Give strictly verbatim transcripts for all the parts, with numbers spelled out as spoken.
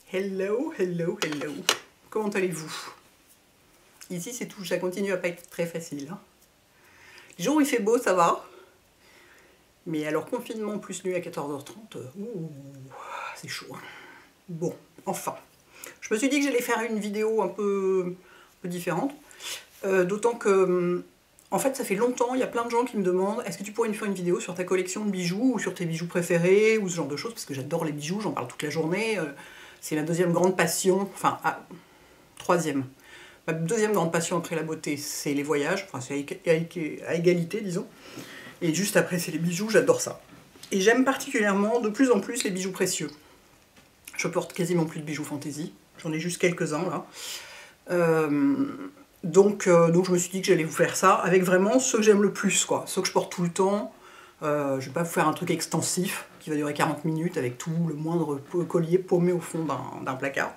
Hello, hello, hello. Comment allez-vous? Ici, c'est tout, ça continue à pas être très facile. Hein. Les jours où il fait beau, ça va. Mais alors, confinement plus nuit à quatorze heures trente, c'est chaud. Hein. Bon, enfin. Je me suis dit que j'allais faire une vidéo un peu, un peu différente. Euh, D'autant que, en fait, ça fait longtemps, il y a plein de gens qui me demandent est-ce que tu pourrais me faire une vidéo sur ta collection de bijoux, ou sur tes bijoux préférés, ou ce genre de choses, parce que j'adore les bijoux, j'en parle toute la journée. Euh, c'est ma deuxième grande passion, enfin, ah, troisième. Ma deuxième grande passion après la beauté, c'est les voyages, enfin, c'est à égalité, disons. Et juste après, c'est les bijoux, j'adore ça. Et j'aime particulièrement, de plus en plus, les bijoux précieux. Je porte quasiment plus de bijoux fantaisie, j'en ai juste quelques-uns, là. Euh, donc, euh, donc je me suis dit que j'allais vous faire ça, avec vraiment ceux que j'aime le plus, quoi. Ceux que je porte tout le temps. Euh, je vais pas vous faire un truc extensif, qui va durer quarante minutes, avec tout le moindre collier paumé au fond d'un placard.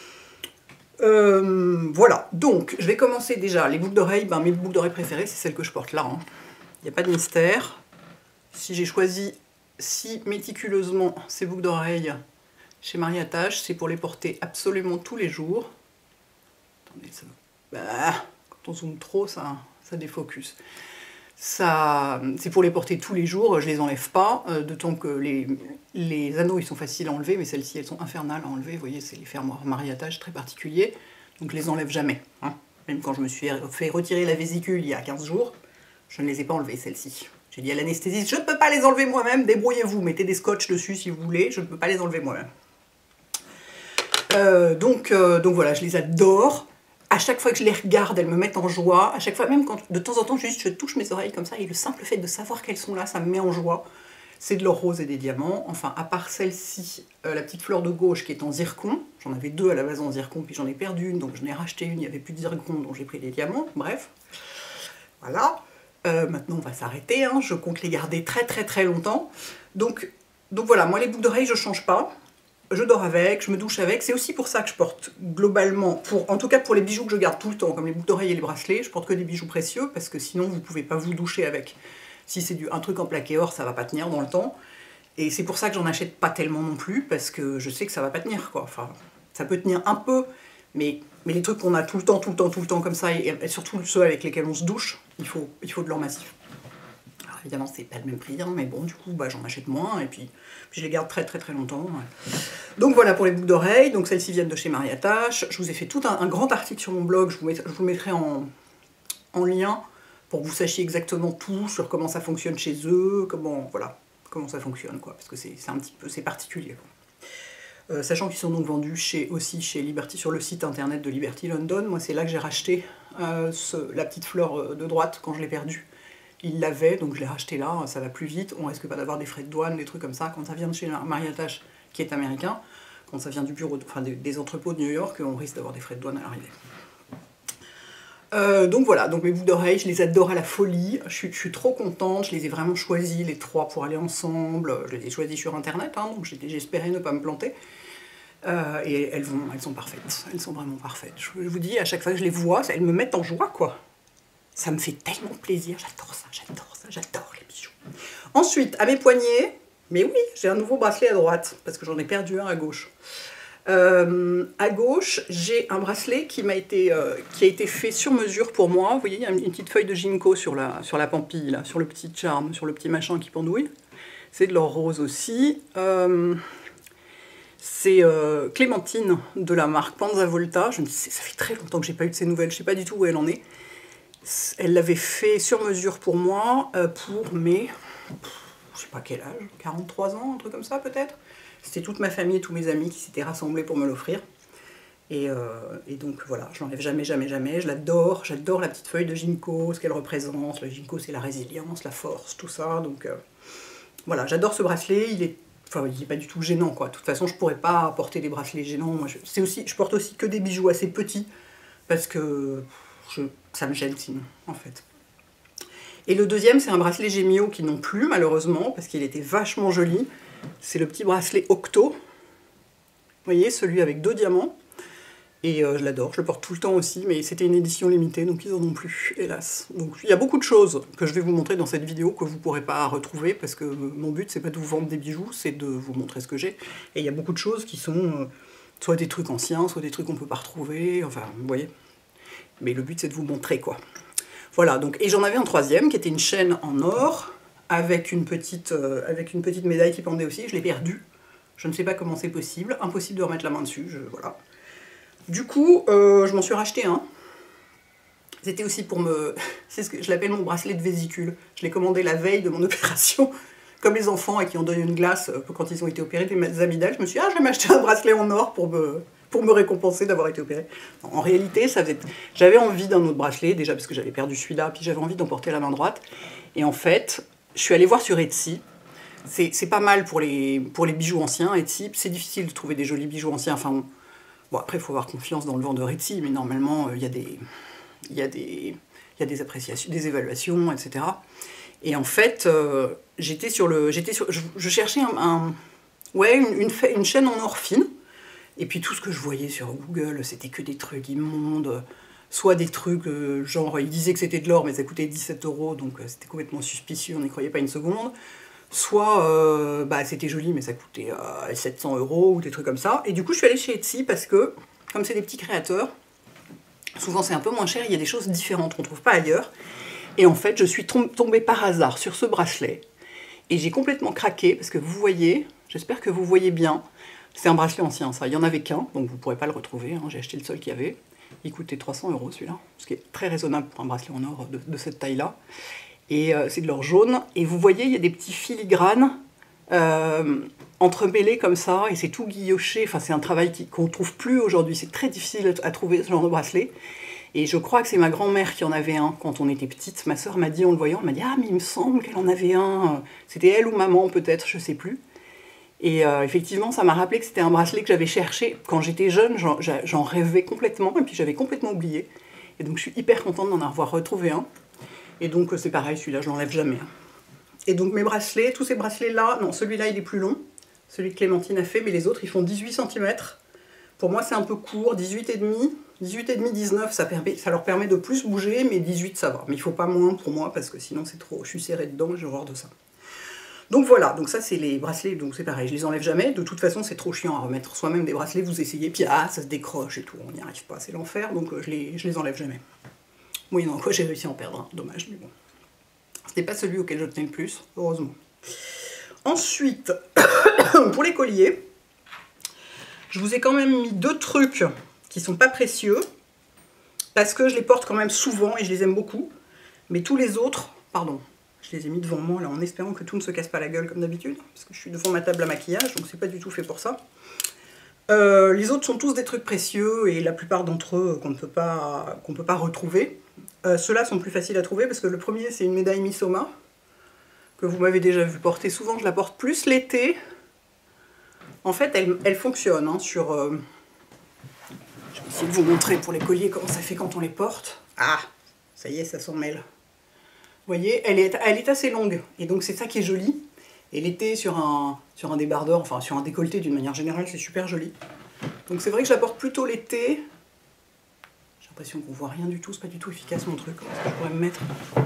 Euh, voilà, donc je vais commencer déjà. Les boucles d'oreilles, ben, mes boucles d'oreilles préférées, c'est celles que je porte là. Hein. Il n'y a pas de mystère. Si j'ai choisi si méticuleusement ces boucles d'oreilles chez Marie Attache, c'est pour les porter absolument tous les jours. Attendez, ça... bah, quand on zoome trop, ça, ça défocus. Ça, c'est pour les porter tous les jours, je les enlève pas, euh, d'autant que les, les anneaux ils sont faciles à enlever, mais celles-ci elles sont infernales à enlever, vous voyez, c'est les fermoirs mariage très particuliers, donc je les enlève jamais. Hein. Même quand je me suis fait retirer la vésicule il y a quinze jours, je ne les ai pas enlevées celles-ci. J'ai dit à l'anesthésiste, je ne peux pas les enlever moi-même, débrouillez-vous, mettez des scotch dessus si vous voulez, je ne peux pas les enlever moi-même. Euh, donc, euh, donc voilà, je les adore. À chaque fois que je les regarde, elles me mettent en joie. À chaque fois, même quand de temps en temps, juste je touche mes oreilles comme ça, et le simple fait de savoir qu'elles sont là, ça me met en joie. C'est de l'or rose et des diamants. Enfin, à part celle-ci, euh, la petite fleur de gauche qui est en zircon. J'en avais deux à la base en zircon, puis j'en ai perdu une, donc je n'ai racheté une, il n'y avait plus de zircon, donc j'ai pris des diamants. Bref, voilà. Euh, maintenant, on va s'arrêter. Hein. Je compte les garder très très très longtemps. Donc, donc voilà, moi les boucles d'oreilles, je ne change pas. Je dors avec, je me douche avec, c'est aussi pour ça que je porte globalement, pour, en tout cas pour les bijoux que je garde tout le temps, comme les boucles d'oreilles et les bracelets, je porte que des bijoux précieux, parce que sinon vous ne pouvez pas vous doucher avec. Si c'est un truc en plaqué or, ça va pas tenir dans le temps, et c'est pour ça que j'en achète pas tellement non plus, parce que je sais que ça va pas tenir, quoi. Enfin, ça peut tenir un peu, mais, mais les trucs qu'on a tout le temps, tout le temps, tout le temps comme ça, et, et surtout ceux avec lesquels on se douche, il faut, il faut de l'or massif. Alors évidemment, c'est pas le même prix, hein, mais bon, du coup, bah, j'en achète moins, et puis, puis je les garde très très très longtemps. Ouais. Donc voilà pour les boucles d'oreilles, donc celles-ci viennent de chez Marie Attache. Je vous ai fait tout un, un grand article sur mon blog, je vous, met, je vous le mettrai en, en lien pour que vous sachiez exactement tout sur comment ça fonctionne chez eux, comment, voilà, comment ça fonctionne, quoi, parce que c'est un petit peu, c'est particulier. Euh, sachant qu'ils sont donc vendus chez, aussi chez Liberty, sur le site internet de Liberty London. Moi c'est là que j'ai racheté euh, ce, la petite fleur de droite quand je l'ai perdue. Il l'avait, donc je l'ai racheté là, ça va plus vite, on risque pas d'avoir des frais de douane, des trucs comme ça, quand ça vient de chez Marie Attache, qui est américain, quand ça vient du bureau, de, enfin des, des entrepôts de New York, on risque d'avoir des frais de douane à l'arrivée. Euh, donc voilà, donc mes boucles d'oreilles, je les adore à la folie, je suis, je suis trop contente, je les ai vraiment choisis, les trois, pour aller ensemble, je les ai choisis sur internet, hein, donc j'espérais ne pas me planter. Euh, et elles, vont, elles sont parfaites, elles sont vraiment parfaites. Je vous dis, à chaque fois que je les vois, elles me mettent en joie, quoi. Ça me fait tellement plaisir, j'adore ça, j'adore ça, j'adore les bijoux. Ensuite, à mes poignets, mais oui, j'ai un nouveau bracelet à droite, parce que j'en ai perdu un à gauche. Euh, à gauche, j'ai un bracelet qui m'a été, euh, qui a été fait sur mesure pour moi. Vous voyez, il y a une petite feuille de ginkgo sur la, sur la pampille, là, sur le petit charme, sur le petit machin qui pendouille. C'est de l'or rose aussi. Euh, C'est euh, Clémentine de la marque Panza Volta. Je me dis, ça fait très longtemps que j'ai pas eu de ses nouvelles, je ne sais pas du tout où elle en est. Elle l'avait fait sur mesure pour moi, euh, pour mes, je sais pas quel âge, quarante-trois ans, un truc comme ça peut-être. C'était toute ma famille, tous mes amis qui s'étaient rassemblés pour me l'offrir. Et, euh, et donc voilà, je l'enlève jamais, jamais, jamais. Je l'adore, j'adore la petite feuille de ginkgo, ce qu'elle représente. Le ginkgo, c'est la résilience, la force, tout ça. Donc euh, voilà, j'adore ce bracelet. Il est, enfin, il est pas du tout gênant, quoi. De toute façon, je pourrais pas porter des bracelets gênants. Moi, je, c'est aussi, je porte aussi que des bijoux assez petits parce que je, ça me gêne sinon, en fait. Et le deuxième, c'est un bracelet Gemio qui n'ont plus, malheureusement, parce qu'il était vachement joli. C'est le petit bracelet Octo. Vous voyez, celui avec deux diamants. Et euh, je l'adore, je le porte tout le temps aussi, mais c'était une édition limitée, donc ils en ont plus, hélas. Donc il y a beaucoup de choses que je vais vous montrer dans cette vidéo que vous ne pourrez pas retrouver, parce que mon but, c'est pas de vous vendre des bijoux, c'est de vous montrer ce que j'ai. Et il y a beaucoup de choses qui sont... Euh, Soit des trucs anciens, soit des trucs qu'on ne peut pas retrouver, enfin, vous voyez. Mais le but, c'est de vous montrer, quoi. Voilà, donc, et j'en avais un troisième, qui était une chaîne en or, avec une petite, euh, avec une petite médaille qui pendait aussi, je l'ai perdue. Je ne sais pas comment c'est possible, impossible de remettre la main dessus, je, voilà. Du coup, euh, je m'en suis racheté un. C'était aussi pour me... c'est ce que je l'appelle mon bracelet de vésicule. Je l'ai commandé la veille de mon opération. Comme les enfants à qui on donne une glace quand ils ont été opérés des amygdales, je me suis dit, ah, je vais m'acheter un bracelet en or pour me, pour me récompenser d'avoir été opéré. En réalité, ça faisait... j'avais envie d'un autre bracelet, déjà parce que j'avais perdu celui-là, puis j'avais envie d'en porter à la main droite. Et en fait, je suis allée voir sur Etsy. C'est pas mal pour les, pour les bijoux anciens, Etsy. C'est difficile de trouver des jolis bijoux anciens. Enfin, on... bon, après, il faut avoir confiance dans le vendeur Etsy, mais normalement, il y a des... il y a des... il y a des appréciations, des évaluations, et cetera. Et en fait, euh, j'étais sur le, j'étais sur, je, je cherchais un, un ouais, une, une, une chaîne en or fine. Et puis tout ce que je voyais sur Google, c'était que des trucs immondes, soit des trucs euh, genre, ils disaient que c'était de l'or, mais ça coûtait dix-sept euros, donc euh, c'était complètement suspicieux, on n'y croyait pas une seconde. Soit, euh, bah, c'était joli, mais ça coûtait euh, sept cents euros ou des trucs comme ça. Et du coup, je suis allée chez Etsy parce que, comme c'est des petits créateurs, souvent c'est un peu moins cher, il y a des choses différentes qu'on ne trouve pas ailleurs. Et en fait, je suis tombée par hasard sur ce bracelet. Et j'ai complètement craqué, parce que vous voyez, j'espère que vous voyez bien, c'est un bracelet ancien, ça. Il n'y en avait qu'un, donc vous ne pourrez pas le retrouver. Hein. J'ai acheté le seul qu'il y avait. Il coûtait trois cents euros, celui-là, ce qui est très raisonnable pour un bracelet en or de, de cette taille-là. Et euh, c'est de l'or jaune. Et vous voyez, il y a des petits filigranes euh, entremêlés comme ça, et c'est tout guilloché. Enfin, c'est un travail qu'on ne trouve plus aujourd'hui. C'est très difficile à trouver, ce genre de bracelet. Et je crois que c'est ma grand-mère qui en avait un quand on était petite. Ma sœur m'a dit, en le voyant, elle m'a dit « Ah, mais il me semble qu'elle en avait un. » C'était elle ou maman, peut-être, je ne sais plus. Et euh, effectivement, ça m'a rappelé que c'était un bracelet que j'avais cherché. Quand j'étais jeune, j'en rêvais complètement, et puis j'avais complètement oublié. Et donc, je suis hyper contente d'en avoir retrouvé un. Et donc, c'est pareil, celui-là, je l'enlève jamais. Et donc, mes bracelets, tous ces bracelets-là, non, celui-là, il est plus long. Celui que Clémentine a fait, mais les autres, ils font dix-huit centimètres. Pour moi, c'est un peu court, dix-huit et demi. dix-huit et demi, dix-neuf, ça, permet, ça leur permet de plus bouger, mais dix-huit, ça va. Mais il ne faut pas moins pour moi, parce que sinon, c'est trop. Je suis serrée dedans, j'ai horreur de ça. Donc voilà, donc ça, c'est les bracelets, donc c'est pareil, je les enlève jamais. De toute façon, c'est trop chiant à remettre soi-même des bracelets, vous essayez, puis ah, ça se décroche et tout, on n'y arrive pas, c'est l'enfer, donc euh, je, les, je les enlève jamais. Oui, non, quoi, j'ai réussi à en perdre, hein. Dommage, mais bon. C'était pas celui auquel je tenais le plus, heureusement. Ensuite, pour les colliers, je vous ai quand même mis deux trucs qui sont pas précieux, parce que je les porte quand même souvent et je les aime beaucoup. Mais tous les autres, pardon, je les ai mis devant moi là en espérant que tout ne se casse pas la gueule comme d'habitude, parce que je suis devant ma table à maquillage, donc c'est pas du tout fait pour ça. Euh, les autres sont tous des trucs précieux et la plupart d'entre eux qu'on ne peut pas, qu'on peut pas retrouver. Euh, Ceux-là sont plus faciles à trouver parce que le premier c'est une médaille Missoma, que vous m'avez déjà vu porter souvent, je la porte plus l'été. En fait, elle, elle fonctionne hein, sur... Euh... Je vais essayer de vous montrer pour les colliers comment ça fait quand on les porte. Ah, ça y est, ça s'en mêle. Vous voyez, elle est, elle est assez longue, et donc c'est ça qui est joli. Et l'été, sur un, sur un débardeur, enfin sur un décolleté d'une manière générale, c'est super joli. Donc c'est vrai que je la porte plutôt l'été. J'ai l'impression qu'on voit rien du tout, c'est pas du tout efficace mon truc. Est-ce que je pourrais me mettre...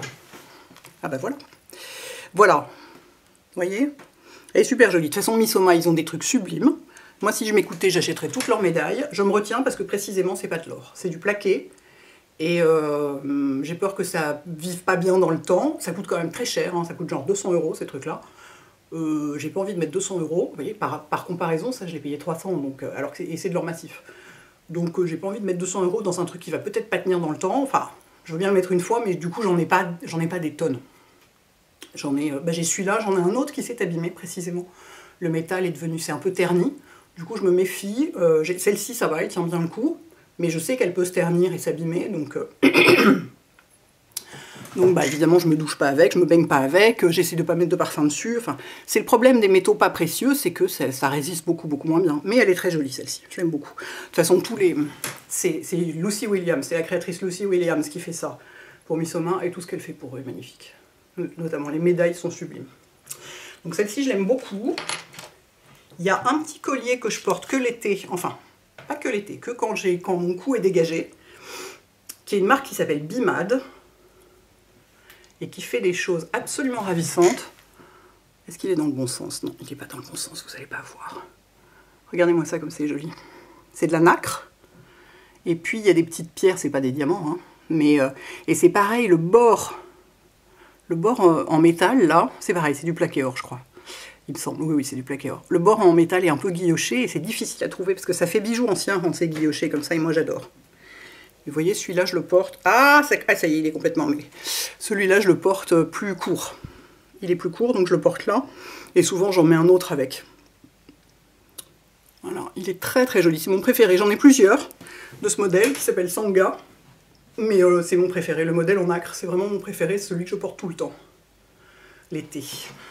Ah bah voilà. Voilà. Vous voyez? Elle est super jolie. De toute façon, Missoma, ils ont des trucs sublimes. Moi, si je m'écoutais, j'achèterais toutes leurs médailles. Je me retiens parce que précisément, c'est pas de l'or. C'est du plaqué. Et euh, j'ai peur que ça vive pas bien dans le temps. Ça coûte quand même très cher. Hein. Ça coûte genre deux cents euros, ces trucs-là. Euh, j'ai pas envie de mettre deux cents euros. Vous voyez, par, par comparaison, ça, je l'ai payé trois cents. Donc, euh, alors que et c'est de l'or massif. Donc, euh, j'ai pas envie de mettre deux cents euros dans un truc qui va peut-être pas tenir dans le temps. Enfin, je veux bien le mettre une fois, mais du coup, j'en ai pas, j'en ai pas des tonnes. J'en ai, euh, bah, j'ai celui-là, j'en ai un autre qui s'est abîmé précisément. Le métal est devenu, c'est un peu terni. Du coup, je me méfie. Euh, Celle-ci, ça va, elle tient bien le coup. Mais je sais qu'elle peut se ternir et s'abîmer, donc... Euh... donc, bah, évidemment, je me douche pas avec, je me baigne pas avec, j'essaie de pas mettre de parfum dessus. Enfin, c'est le problème des métaux pas précieux, c'est que ça, ça résiste beaucoup, beaucoup moins bien. Mais elle est très jolie, celle-ci. Je l'aime beaucoup. De toute façon, tous les... C'est Lucy Williams, c'est la créatrice Lucy Williams qui fait ça pour Missoma, et tout ce qu'elle fait pour eux est magnifique. Notamment, les médailles sont sublimes. Donc, celle-ci, je l'aime beaucoup. Il y a un petit collier que je porte que l'été, enfin... pas que l'été, que quand, quand mon cou est dégagé, qui est une marque qui s'appelle Bimad, et qui fait des choses absolument ravissantes. Est-ce qu'il est dans le bon sens? Non, il n'est pas dans le bon sens, vous n'allez pas voir. Regardez-moi ça comme c'est joli. c'est de la nacre. Et puis il y a des petites pierres, c'est pas des diamants, hein, mais euh, et c'est pareil, le bord, le bord en, en métal là, c'est pareil, c'est du plaqué or, je crois. Il me semble, oui, oui, c'est du plaqué or. Le bord en métal est un peu guilloché et c'est difficile à trouver parce que ça fait bijou ancien quand c'est guilloché comme ça et moi j'adore. Vous voyez, celui-là je le porte. Ah ça, ah, ça y est, il est complètement mêlé. Celui-là je le porte plus court. Il est plus court donc je le porte là et souvent j'en mets un autre avec. Voilà, il est très très joli, c'est mon préféré. J'en ai plusieurs de ce modèle qui s'appelle Sangha, mais euh, c'est mon préféré. Le modèle en nacre, c'est vraiment mon préféré, c'est celui que je porte tout le temps, l'été.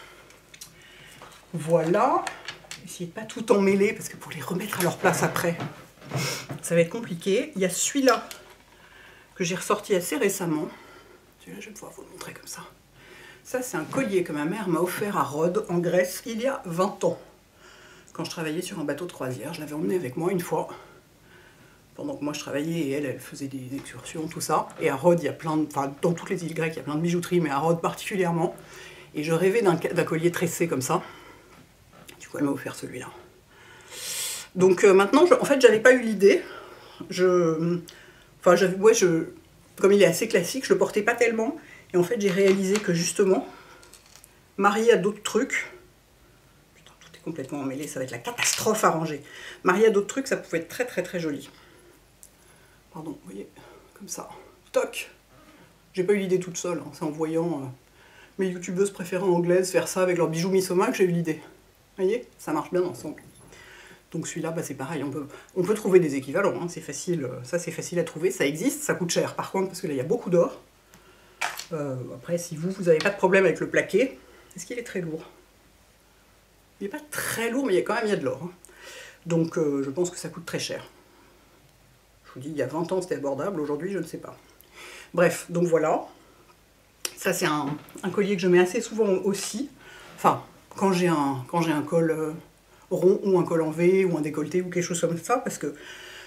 Voilà, essayez de pas tout emmêler parce que pour les remettre à leur place après, ça va être compliqué. Il y a celui-là que j'ai ressorti assez récemment. Celui-là, je vais pouvoir vous le montrer comme ça. Ça, c'est un collier que ma mère m'a offert à Rhodes, en Grèce, il y a vingt ans. Quand je travaillais sur un bateau de croisière, je l'avais emmené avec moi une fois. Pendant que moi je travaillais et elle, elle faisait des excursions, tout ça. Et à Rhodes, il y a plein de... Enfin, dans toutes les îles grecques, il y a plein de bijouteries, mais à Rhodes particulièrement. Et je rêvais d'un collier tressé comme ça. Du coup, elle m'a offert celui-là. Donc euh, maintenant, je, en fait, j'avais pas eu l'idée. Je... Enfin, j'avais... Ouais, je... Comme il est assez classique, je le portais pas tellement. Et en fait, j'ai réalisé que justement, marié à d'autres trucs... complètement emmêlé, ça va être la catastrophe à ranger. Marié à d'autres trucs, ça pouvait être très très très joli. Pardon, vous voyez, comme ça. Toc. J'ai pas eu l'idée toute seule, hein. C'est en voyant euh, mes youtubeuses préférées anglaises faire ça avec leurs bijoux Missoma que j'ai eu l'idée. Vous voyez, ça marche bien ensemble. Donc celui-là, bah, c'est pareil, on peut, on peut trouver des équivalents, hein. C'est facile, ça c'est facile à trouver, ça existe, ça coûte cher par contre, parce que là il y a beaucoup d'or. Euh, après, si vous, vous n'avez pas de problème avec le plaqué, est-ce qu'il est très lourd ? Il n'est pas très lourd, mais il y a quand même il y a de l'or. Hein. Donc euh, je pense que ça coûte très cher. Je vous dis, il y a vingt ans c'était abordable, aujourd'hui je ne sais pas. Bref, donc voilà. Ça c'est un, un collier que je mets assez souvent aussi. Enfin, quand j'ai un, quand j'ai un col euh, rond ou un col en V ou un décolleté ou quelque chose comme ça, parce que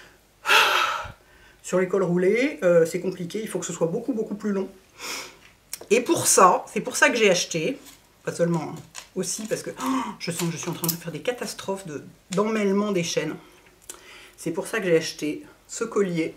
sur les cols roulés, euh, c'est compliqué, il faut que ce soit beaucoup beaucoup plus long. Et pour ça, c'est pour ça que j'ai acheté, pas seulement... Hein, aussi parce que oh, je sens que je suis en train de faire des catastrophes de, d'emmêlement des chaînes. C'est pour ça que j'ai acheté ce collier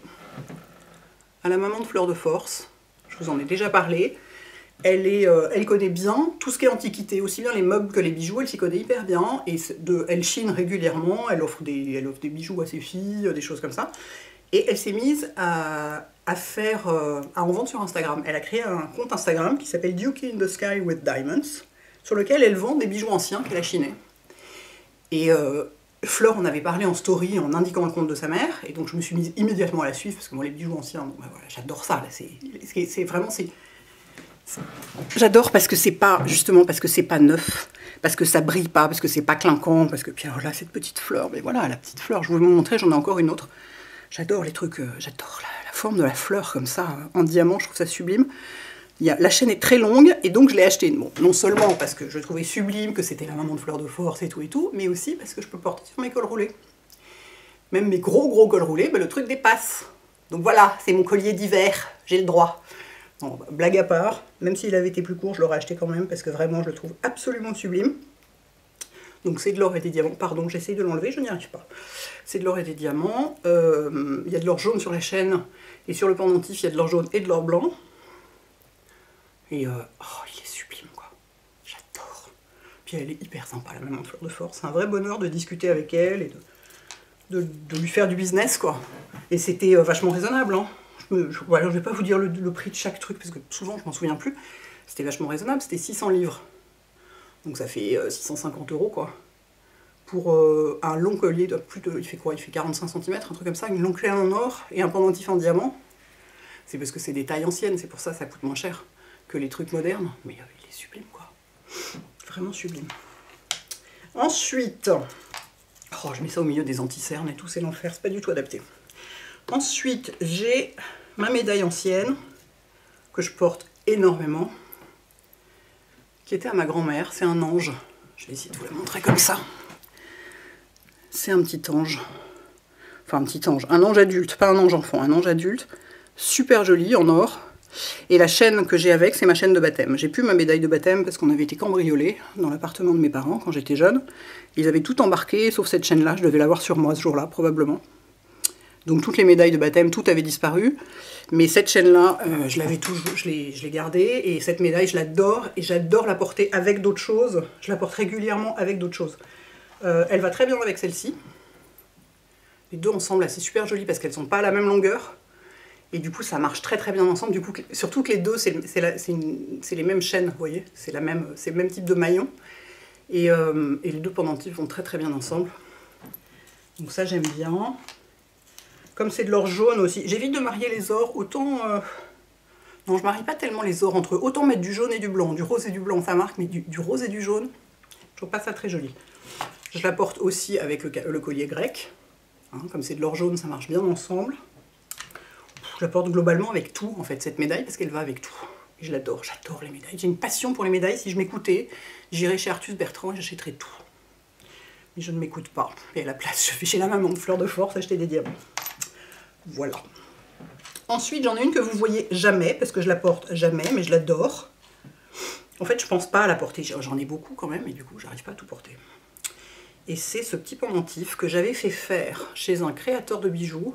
à la maman de Fleur de Force. Je vous en ai déjà parlé. Elle, est, euh, elle connaît bien tout ce qui est antiquité, aussi bien les meubles que les bijoux, elle s'y connaît hyper bien. Et de, elle chine régulièrement, elle offre, des, elle offre des bijoux à ses filles, des choses comme ça. Et elle s'est mise à, à faire, euh, à en vendre sur Instagram. Elle a créé un compte Instagram qui s'appelle Dukey in the Sky with Diamonds, sur lequel elle vend des bijoux anciens qu'elle a chinés. Et euh, Fleur en avait parlé en story en indiquant le compte de sa mère, et donc je me suis mise immédiatement à la suivre, parce que moi les bijoux anciens, bon, ben voilà, j'adore ça, c'est vraiment... J'adore parce que c'est pas, justement parce que c'est pas neuf, parce que ça brille pas, parce que c'est pas clinquant, parce que puis alors là, cette petite fleur, mais voilà, la petite fleur, je vais vous montrer, j'en ai encore une autre. J'adore les trucs, euh, j'adore la, la forme de la fleur comme ça, en diamant, je trouve ça sublime. Il y a, la chaîne est très longue et donc je l'ai acheté. Bon, non seulement parce que je trouvais sublime que c'était la maman de Fleur de Force et tout et tout, mais aussi parce que je peux porter sur mes cols roulés. Même mes gros gros cols roulés, ben, le truc dépasse. Donc voilà, c'est mon collier d'hiver, j'ai le droit. Non, bah, blague à part, même s'il avait été plus court, je l'aurais acheté quand même parce que vraiment je le trouve absolument sublime. Donc c'est de l'or et des diamants, pardon, j'essaye de l'enlever, je n'y arrive pas. C'est de l'or et des diamants, euh, il y a de l'or jaune sur la chaîne et sur le pendentif il y a de l'or jaune et de l'or blanc. Et euh, oh, il est sublime quoi, j'adore. Puis elle est hyper sympa la maman de Fleur de Force, c'est un vrai bonheur de discuter avec elle et de, de, de lui faire du business quoi. Et c'était euh, vachement raisonnable hein. Je ne voilà, vais pas vous dire le, le prix de chaque truc parce que souvent je m'en souviens plus. C'était vachement raisonnable, c'était six cents livres. Donc ça fait euh, six cent cinquante euros quoi. Pour euh, un long collier de plus de... Il fait quoi? Il fait quarante-cinq centimètres, un truc comme ça, une longue clé en or et un pendentif en diamant. C'est parce que c'est des tailles anciennes, c'est pour ça que ça coûte moins cher que les trucs modernes. Mais euh, il est sublime quoi. Vraiment sublime. Ensuite... Oh, je mets ça au milieu des anti-cernes et tout, c'est l'enfer, c'est pas du tout adapté. Ensuite, j'ai ma médaille ancienne, que je porte énormément, qui était à ma grand-mère, c'est un ange. Je vais essayer de vous la montrer comme ça. C'est un petit ange, enfin un petit ange, un ange adulte, pas un ange enfant, un ange adulte, super joli, en or. Et la chaîne que j'ai avec, c'est ma chaîne de baptême. J'ai plus ma médaille de baptême parce qu'on avait été cambriolés dans l'appartement de mes parents quand j'étais jeune. Ils avaient tout embarqué, sauf cette chaîne-là, je devais l'avoir sur moi ce jour-là, probablement. Donc toutes les médailles de baptême, tout avait disparu. Mais cette chaîne-là, euh, je l'avais toujours, je l'ai gardée. Et cette médaille, je l'adore. Et j'adore la porter avec d'autres choses. Je la porte régulièrement avec d'autres choses. Euh, elle va très bien avec celle-ci. Les deux ensemble, là, c'est super joli parce qu'elles sont pas à la même longueur. Et du coup, ça marche très très bien ensemble. Du coup, surtout que les deux, c'est les mêmes chaînes, vous voyez. C'est le même type de maillon. Et, euh, et les deux pendentifs vont très très bien ensemble. Donc ça, j'aime bien. Comme c'est de l'or jaune aussi, j'évite de marier les ors, autant... Euh... Non, je marie pas tellement les ors entre eux. Autant mettre du jaune et du blanc, du rose et du blanc, ça marque, mais du, du rose et du jaune, je trouve pas ça très joli. Je la porte aussi avec le, le collier grec. Hein, comme c'est de l'or jaune, ça marche bien ensemble. Je la porte globalement avec tout, en fait, cette médaille, parce qu'elle va avec tout. Et je l'adore, j'adore les médailles. J'ai une passion pour les médailles. Si je m'écoutais, j'irais chez Artus Bertrand et j'achèterais tout. Mais je ne m'écoute pas. Et à la place, je vais chez la maman de Fleur de Force acheter des diamants. Voilà. Ensuite, j'en ai une que vous voyez jamais, parce que je la porte jamais, mais je l'adore. En fait, je pense pas à la porter. J'en ai beaucoup quand même, et du coup, j'arrive pas à tout porter. Et c'est ce petit pendentif que j'avais fait faire chez un créateur de bijoux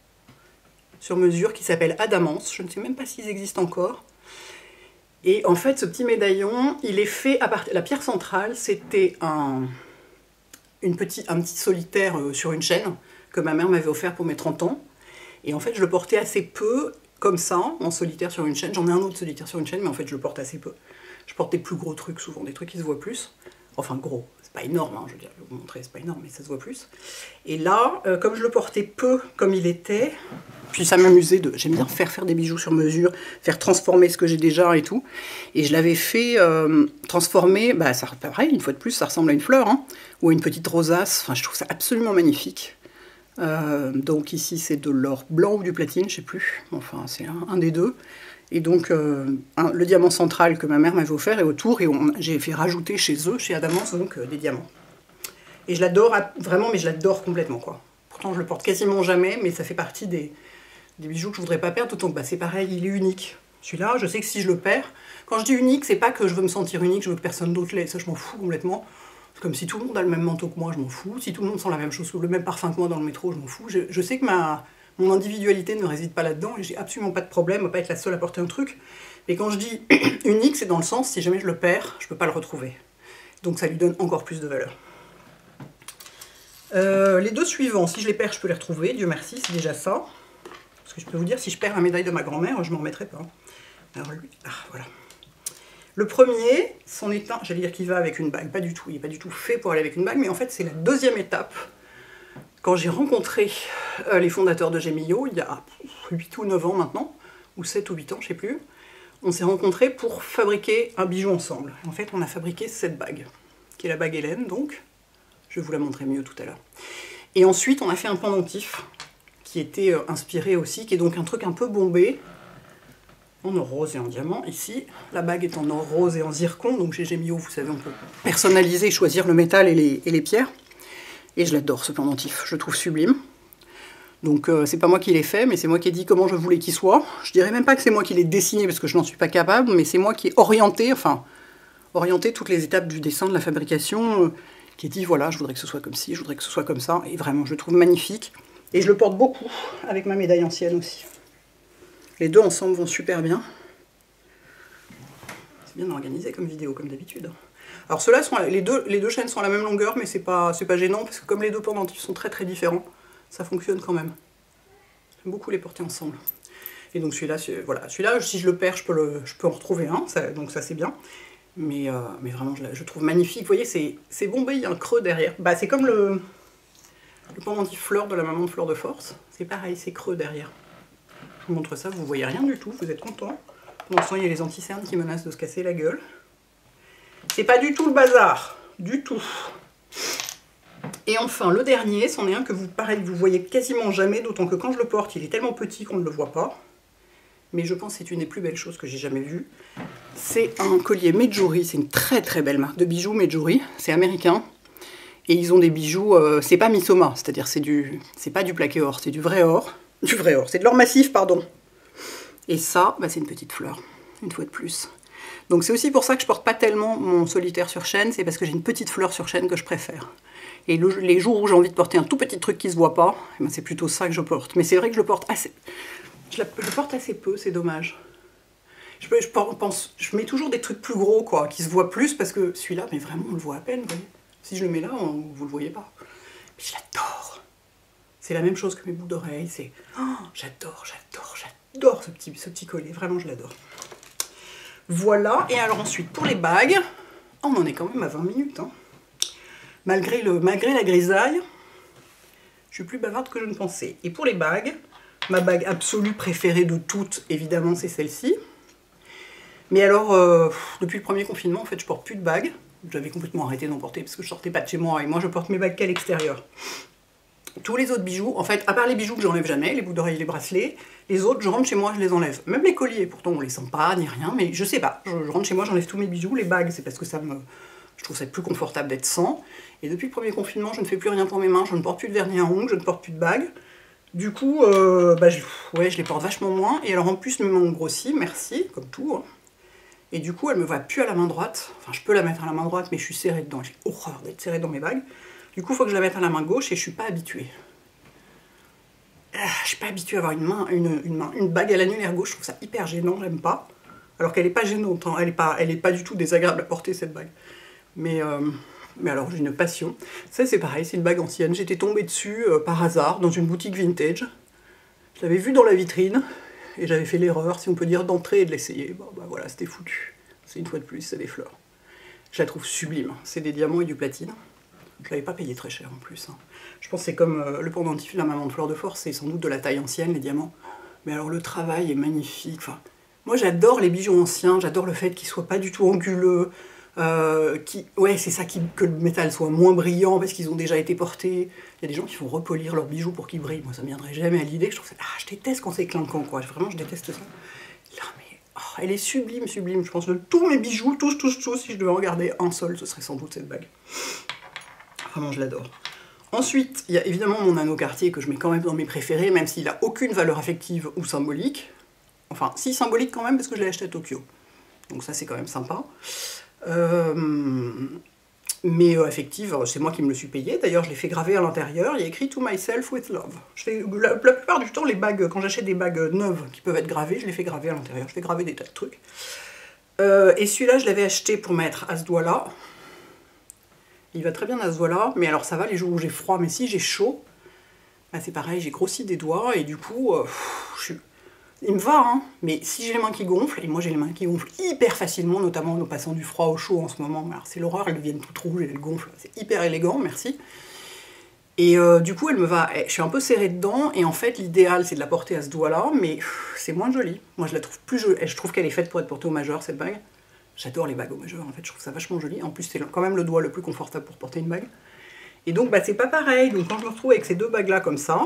sur mesure qui s'appelle Adamance. Je ne sais même pas s'ils existent encore. Et en fait, ce petit médaillon, il est fait à partir... La pierre centrale, c'était un... Une petit... un petit solitaire sur une chaîne que ma mère m'avait offert pour mes trente ans. Et en fait, je le portais assez peu, comme ça, en solitaire sur une chaîne. J'en ai un autre solitaire sur une chaîne, mais en fait, je le porte assez peu. Je porte des plus gros trucs, souvent, des trucs qui se voient plus. Enfin, gros, c'est pas énorme, hein, je veux dire, je vais vous montrer, c'est pas énorme, mais ça se voit plus. Et là, euh, comme je le portais peu, comme il était, puis ça m'amusait de... J'aime bien faire faire des bijoux sur mesure, faire transformer ce que j'ai déjà et tout. Et je l'avais fait euh, transformer, bah, ça, pareil, une fois de plus, ça ressemble à une fleur, hein, ou à une petite rosace. Enfin, je trouve ça absolument magnifique. Euh, donc ici c'est de l'or blanc ou du platine, je sais plus, enfin c'est un, un des deux. Et donc euh, un, le diamant central que ma mère m'avait offert et autour, et j'ai fait rajouter chez eux, chez Adamance, donc euh, des diamants. Et je l'adore vraiment, mais je l'adore complètement quoi. Pourtant je le porte quasiment jamais, mais ça fait partie des, des bijoux que je voudrais pas perdre, d'autant que bah, c'est pareil, il est unique. Celui-là, je sais que si je le perds, quand je dis unique, c'est pas que je veux me sentir unique, je veux que personne d'autre l'ait, ça je m'en fous complètement. Comme si tout le monde a le même manteau que moi, je m'en fous. Si tout le monde sent la même chose, le même parfum que moi dans le métro, je m'en fous. Je, je sais que ma, mon individualité ne réside pas là-dedans et j'ai absolument pas de problème à pas être la seule à porter un truc. Mais quand je dis unique, c'est dans le sens, si jamais je le perds, je peux pas le retrouver. Donc ça lui donne encore plus de valeur. Euh, les deux suivants, si je les perds, je peux les retrouver. Dieu merci, c'est déjà ça. Parce que je peux vous dire, si je perds la médaille de ma grand-mère, je m'en remettrai pas. Alors lui, ah voilà. Le premier, c'en est un, j'allais dire qu'il va avec une bague, pas du tout, il n'est pas du tout fait pour aller avec une bague, mais en fait c'est la deuxième étape. Quand j'ai rencontré euh, les fondateurs de Gemio, il y a huit ou neuf ans maintenant, ou sept ou huit ans, je ne sais plus, on s'est rencontrés pour fabriquer un bijou ensemble. En fait, on a fabriqué cette bague, qui est la bague Hélène, donc, je vais vous la montrer mieux tout à l'heure. Et ensuite, on a fait un pendentif, qui était euh, inspiré aussi, qui est donc un truc un peu bombé, en or rose et en diamant. Ici, la bague est en or rose et en zircon, donc chez Gemio, vous savez, on peut personnaliser, choisir le métal et les, et les pierres. Et je l'adore, ce pendentif, je le trouve sublime. Donc euh, c'est pas moi qui l'ai fait, mais c'est moi qui ai dit comment je voulais qu'il soit. Je dirais même pas que c'est moi qui l'ai dessiné, parce que je n'en suis pas capable, mais c'est moi qui ai orienté, enfin, orienté toutes les étapes du dessin, de la fabrication, euh, qui ai dit, voilà, je voudrais que ce soit comme ci, je voudrais que ce soit comme ça, et vraiment, je le trouve magnifique. Et je le porte beaucoup, avec ma médaille ancienne aussi. Les deux ensemble vont super bien. C'est bien organisé comme vidéo, comme d'habitude. Alors ceux-là, sont les deux, les deux chaînes sont à la même longueur, mais c'est pas, c'est pas gênant, parce que comme les deux pendentifs sont très très différents, ça fonctionne quand même. J'aime beaucoup les porter ensemble. Et donc celui-là, voilà, celui-là, si je le perds, je peux, le, je peux en retrouver un, ça, donc ça c'est bien. Mais, euh, mais vraiment, je, je trouve magnifique. Vous voyez, c'est bombé, il y a un creux derrière. Bah, c'est comme le, le pendentif fleur de la maman de Fleur de Force. C'est pareil, c'est creux derrière. Je vous montre ça, vous voyez rien du tout, vous êtes content. Pendant ce temps, il y a les anti-cernes qui menacent de se casser la gueule. C'est pas du tout le bazar, du tout. Et enfin, le dernier, c'en est un que vous, pareil, vous voyez quasiment jamais, d'autant que quand je le porte, il est tellement petit qu'on ne le voit pas. Mais je pense que c'est une des plus belles choses que j'ai jamais vues. C'est un collier Medjouri, c'est une très très belle marque de bijoux Medjouri, c'est américain. Et ils ont des bijoux, euh, c'est pas Missoma, c'est-à-dire c'est du, c'est pas du plaqué or, c'est du vrai or. Du vrai or, c'est de l'or massif, pardon. Et ça, bah, c'est une petite fleur, une fois de plus. Donc c'est aussi pour ça que je porte pas tellement mon solitaire sur chaîne, c'est parce que j'ai une petite fleur sur chaîne que je préfère. Et le, les jours où j'ai envie de porter un tout petit truc qui se voit pas, eh ben c'est plutôt ça que je porte. Mais c'est vrai que je le porte assez, je, la, je le porte assez peu, c'est dommage. Je, je, pense, je mets toujours des trucs plus gros, quoi, qui se voient plus, parce que celui-là, mais vraiment, on le voit à peine, vous voyez. Si je le mets là, on, vous le voyez pas. Mais je l'adore. C'est la même chose que mes boucles d'oreilles, c'est... Oh, j'adore, j'adore, j'adore ce petit, ce petit collier, vraiment, je l'adore. Voilà, et alors ensuite, pour les bagues, on en est quand même à vingt minutes, hein. Malgré, le, malgré la grisaille, je suis plus bavarde que je ne pensais. Et pour les bagues, ma bague absolue préférée de toutes, évidemment, c'est celle-ci. Mais alors, euh, depuis le premier confinement, en fait, je porte plus de bagues. J'avais complètement arrêté d'en porter parce que je sortais pas de chez moi et moi, je porte mes bagues qu'à l'extérieur. Tous les autres bijoux, en fait, à part les bijoux que j'enlève jamais, les boucles d'oreilles, les bracelets, les autres, je rentre chez moi, je les enlève. Même les colliers, pourtant, on les sent pas, ni rien, mais je sais pas. Je, je rentre chez moi, j'enlève tous mes bijoux. Les bagues, c'est parce que ça me... Je trouve ça plus confortable d'être sans. Et depuis le premier confinement, je ne fais plus rien pour mes mains, je ne porte plus de vernis à ongles, je ne porte plus de bagues. Du coup, euh, bah, je, ouais, je les porte vachement moins. Et alors en plus, mes mains ont grossi, merci, comme tout. Hein. Et du coup, elle me va plus à la main droite. Enfin, je peux la mettre à la main droite, mais je suis serrée dedans. J'ai horreur d'être serrée dans mes bagues. Du coup, il faut que je la mette à la main gauche et je suis pas habituée. Ah, je suis pas habituée à avoir une main, une, une, main, une bague à l'annulaire gauche. Je trouve ça hyper gênant, j'aime pas. Alors qu'elle est pas gênante, hein. Elle est pas, elle est pas du tout désagréable à porter cette bague. Mais, euh, mais alors j'ai une passion. Ça c'est pareil, c'est une bague ancienne. J'étais tombée dessus euh, par hasard dans une boutique vintage. Je l'avais vue dans la vitrine et j'avais fait l'erreur, si on peut dire, d'entrer et de l'essayer. Bon bah voilà, c'était foutu. C'est une fois de plus, c'est des fleurs. Je la trouve sublime. C'est des diamants et du platine. Je l'avais pas payé très cher en plus. Hein. Je pense que c'est comme euh, le pendentif de la maman de Fleur de Force, c'est sans doute de la taille ancienne les diamants. Mais alors le travail est magnifique. Enfin, moi j'adore les bijoux anciens, j'adore le fait qu'ils soient pas du tout anguleux. Euh, qui, ouais, c'est ça, qui, que le métal soit moins brillant parce qu'ils ont déjà été portés. Il y a des gens qui font repolir leurs bijoux pour qu'ils brillent. Moi, ça ne me viendrait jamais à l'idée. Je trouve ça, ah, je déteste quand c'est clinquant, quoi. Vraiment, je déteste ça. Là, mais oh, elle est sublime, sublime. Je pense que de tous mes bijoux, tous, tous, tous, si je devais en regarder un seul, ce serait sans doute cette bague. Vraiment, je l'adore. Ensuite, il y a évidemment mon anneau Cartier que je mets quand même dans mes préférés, même s'il n'a aucune valeur affective ou symbolique. Enfin, si symbolique quand même, parce que je l'ai acheté à Tokyo. Donc ça, c'est quand même sympa. Euh, mais euh, effective, c'est moi qui me le suis payé. D'ailleurs, je l'ai fait graver à l'intérieur. Il y a écrit « To myself with love ». Je fais, la, la plupart du temps, les bagues, quand j'achète des bagues neuves qui peuvent être gravées, je les fais graver à l'intérieur. Je fais graver des tas de trucs. Euh, et celui-là, je l'avais acheté pour mettre à ce doigt-là. Il va très bien à ce doigt-là. Mais alors, ça va les jours où j'ai froid. Mais si j'ai chaud, bah, c'est pareil, j'ai grossi des doigts. Et du coup, euh, je suis... Il me va, hein, mais si j'ai les mains qui gonflent, et moi j'ai les mains qui gonflent hyper facilement, notamment en passant du froid au chaud en ce moment, c'est l'horreur, elles deviennent toutes rouges et elles gonflent, c'est hyper élégant, merci. Et euh, du coup, elle me va, je suis un peu serrée dedans, et en fait, l'idéal c'est de la porter à ce doigt-là, mais c'est moins joli. Moi je la trouve plus jolie, je trouve qu'elle est faite pour être portée au majeur, cette bague. J'adore les bagues au majeur, en fait, je trouve ça vachement joli. En plus, c'est quand même le doigt le plus confortable pour porter une bague. Et donc, bah, c'est pas pareil, donc quand je me retrouve avec ces deux bagues-là comme ça,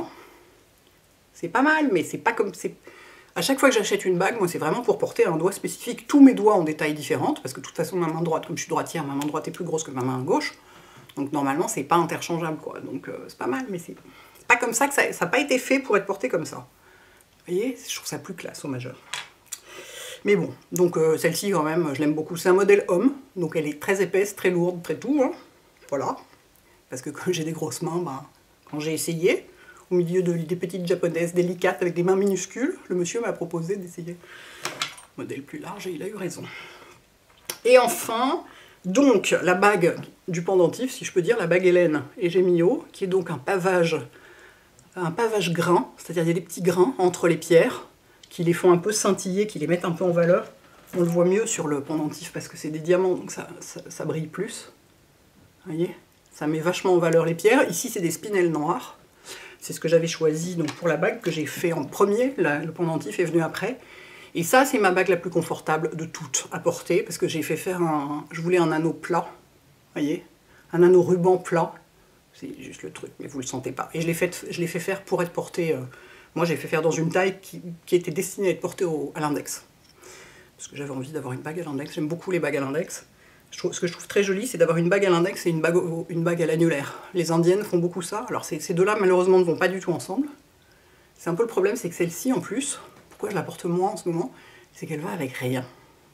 c'est pas mal, mais c'est pas comme... À chaque fois que j'achète une bague, moi c'est vraiment pour porter un doigt spécifique. Tous mes doigts ont des tailles différentes, parce que de toute façon ma main droite, comme je suis droitière, ma main droite est plus grosse que ma main gauche. Donc normalement c'est pas interchangeable, quoi. Donc euh, c'est pas mal, mais c'est pas comme ça que ça n'a pas été fait pour être porté comme ça. Vous voyez, je trouve ça plus classe au majeur. Mais bon, donc euh, celle-ci quand même, je l'aime beaucoup. C'est un modèle homme, donc elle est très épaisse, très lourde, très tout. Hein. Voilà. Parce que quand j'ai des grosses mains, bah, quand j'ai essayé, au milieu de, des petites japonaises délicates avec des mains minuscules, le monsieur m'a proposé d'essayer un modèle plus large et il a eu raison. Et enfin, donc, la bague du pendentif, si je peux dire, la bague Hélène et Gemio, qui est donc un pavage, un pavage grain, c'est-à-dire il y a des petits grains entre les pierres qui les font un peu scintiller, qui les mettent un peu en valeur. On le voit mieux sur le pendentif parce que c'est des diamants, donc ça, ça, ça brille plus. Vous voyez, ça met vachement en valeur les pierres. Ici, c'est des spinels noirs. C'est ce que j'avais choisi donc, pour la bague que j'ai fait en premier, la, le pendentif est venu après. Et ça, c'est ma bague la plus confortable de toutes à porter, parce que j'ai fait faire un... Je voulais un anneau plat, vous voyez, un anneau ruban plat. C'est juste le truc, mais vous ne le sentez pas. Et je l'ai fait, je l'ai fait faire pour être porté... Euh, moi, j'ai fait faire dans une taille qui, qui était destinée à être portée au, à l'index. Parce que j'avais envie d'avoir une bague à l'index. J'aime beaucoup les bagues à l'index. Je trouve, ce que je trouve très joli, c'est d'avoir une bague à l'index et une bague, au, une bague à l'annulaire. Les indiennes font beaucoup ça. Alors ces, ces deux-là, malheureusement, ne vont pas du tout ensemble. C'est un peu le problème, c'est que celle-ci, en plus, pourquoi je la porte moins en ce moment, c'est qu'elle va avec rien.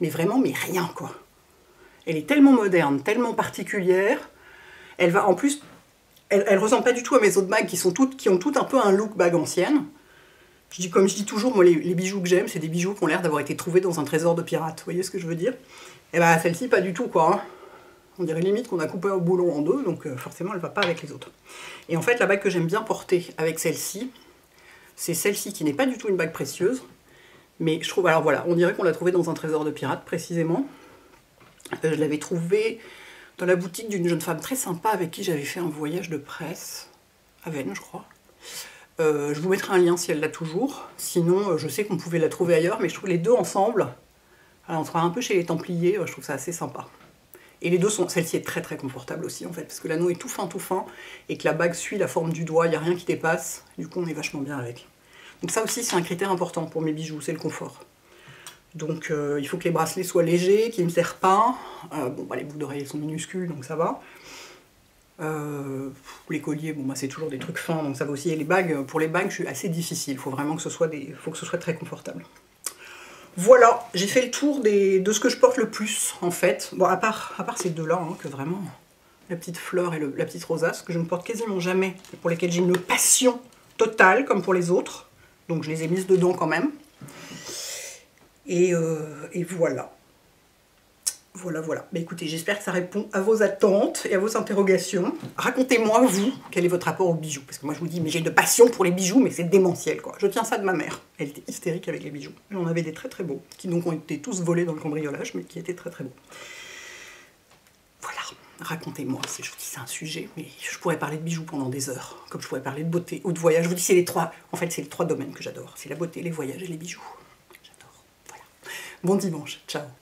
Mais vraiment, mais rien, quoi. Elle est tellement moderne, tellement particulière. Elle va, en plus, elle, elle ressemble pas du tout à mes autres bagues qui, sont toutes, qui ont toutes un peu un look bague ancienne. Je dis, comme je dis toujours, moi, les, les bijoux que j'aime, c'est des bijoux qui ont l'air d'avoir été trouvés dans un trésor de pirate. Vous voyez ce que je veux dire? Et bah, celle-ci, pas du tout, quoi. Hein. On dirait limite qu'on a coupé un boulon en deux, donc euh, forcément, elle va pas avec les autres. Et en fait, la bague que j'aime bien porter avec celle-ci, c'est celle-ci qui n'est pas du tout une bague précieuse, mais je trouve, alors voilà, on dirait qu'on l'a trouvée dans un trésor de pirate, précisément. Euh, je l'avais trouvée dans la boutique d'une jeune femme très sympa avec qui j'avais fait un voyage de presse, à Vennes, je crois. Euh, je vous mettrai un lien si elle l'a toujours, sinon euh, je sais qu'on pouvait la trouver ailleurs, mais je trouve les deux ensemble, alors on se croit un peu chez les Templiers, euh, je trouve ça assez sympa. Et les deux sont, celle-ci est très très confortable aussi en fait, parce que l'anneau est tout fin tout fin, et que la bague suit la forme du doigt, il n'y a rien qui dépasse, du coup on est vachement bien avec. Donc ça aussi c'est un critère important pour mes bijoux, c'est le confort. Donc euh, il faut que les bracelets soient légers, qu'ils ne me serrent pas, euh, bon bah les boucles d'oreilles sont minuscules donc ça va. Euh, les colliers, bon bah c'est toujours des trucs fins donc ça va aussi, et les bagues, pour les bagues je suis assez difficile, il faut vraiment que ce soit, des, faut que ce soit très confortable. Voilà, j'ai fait le tour des, de ce que je porte le plus, en fait. Bon, à part, à part ces deux-là, hein, que vraiment, la petite fleur et le, la petite rosace, que je ne porte quasiment jamais, et pour lesquelles j'ai une passion totale, comme pour les autres. Donc je les ai mises dedans quand même. Et, euh, et voilà. Voilà, voilà. Bah, écoutez, j'espère que ça répond à vos attentes et à vos interrogations. Racontez-moi, vous, quel est votre rapport aux bijoux. Parce que moi, je vous dis, mais j'ai une passion pour les bijoux, mais c'est démentiel, quoi. Je tiens ça de ma mère. Elle était hystérique avec les bijoux. J'en avais des très très beaux, qui donc ont été tous volés dans le cambriolage, mais qui étaient très très beaux. Voilà. Racontez-moi. Je vous dis, c'est un sujet, mais je pourrais parler de bijoux pendant des heures. Comme je pourrais parler de beauté ou de voyage. Je vous dis, c'est les trois... En fait, c'est les trois domaines que j'adore. C'est la beauté, les voyages et les bijoux. J'adore. Voilà. Bon dimanche. Ciao.